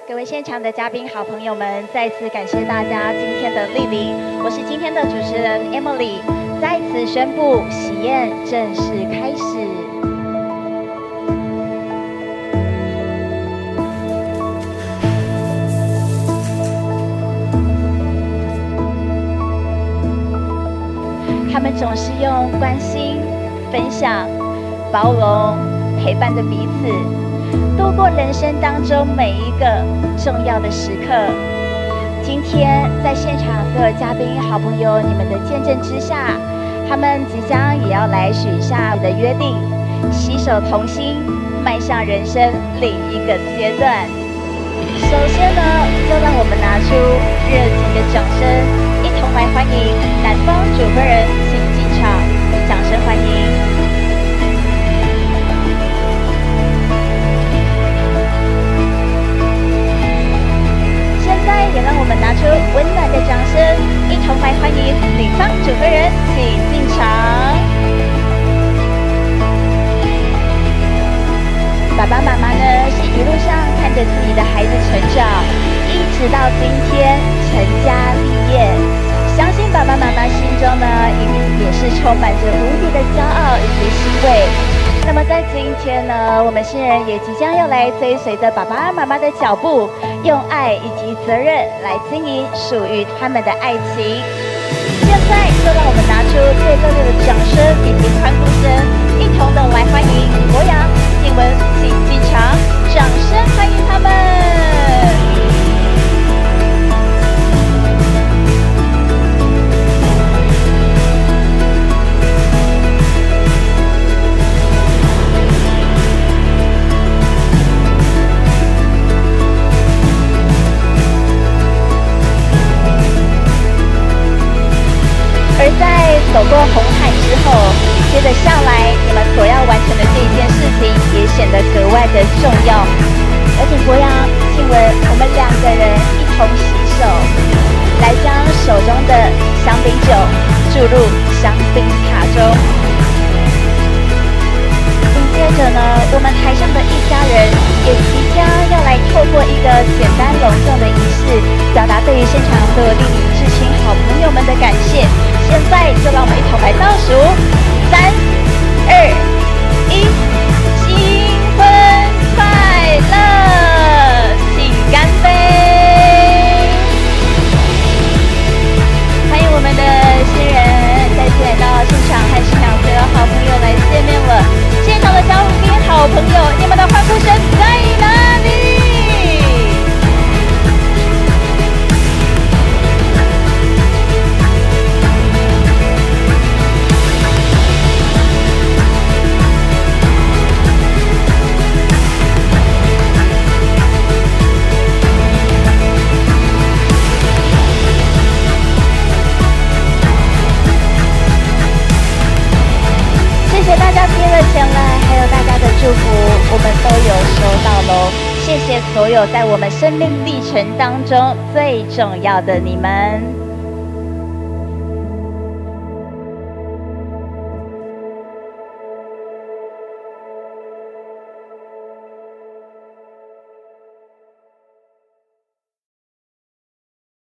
各位现场的嘉宾、好朋友们，再次感谢大家今天的莅临。我是今天的主持人 Emily， 在此宣布喜宴正式开始。他们总是用关心、分享、包容、陪伴着彼此。度过人生当中每一个重要的时刻。今天在现场各位嘉宾、好朋友，你们的见证之下，他们即将也要来许下的约定，携手同心，迈向人生另一个阶段。首先呢，就让我们拿出热情的掌声，一同来欢迎男方主婚人，请进场，掌声欢迎。也让我们拿出温暖的掌声，一同来欢迎女方主婚人，请进场。爸爸妈妈呢，是一路上看着自己的孩子成长，一直到今天成家立业。相信爸爸妈妈心中呢，也是充满着无比的骄傲以及欣慰。那么在今天呢，我们新人也即将要来追随着爸爸妈妈的脚步，用爱以及责任来经营属于他们的爱情。现在就让我们拿出最热烈的掌声以及欢呼声，一同的来欢迎博洋、静雯，请进场，掌声欢迎他们。而在走过红海之后，接着下来你们所要完成的这一件事情也显得格外的重要。有请博洋、静雯，我们两个人一同洗手，来将手中的香槟酒注入香槟塔中。紧接着呢，我们台上的一家人也即将要来透过一个简单隆重的仪式，表达对于现场所有莅临至亲好朋友们的感谢。现在就让我们一同来倒数，3、2、1，新婚快乐，请干杯！欢迎我们的新人再次来到现场，和现场所有好朋友来见面了。现场的嘉宾好朋友，你们的欢呼声在哪里？谢谢大家贴了前来，还有大家的祝福，我们都有收到喽。谢谢所有在我们生命历程当中最重要的你们。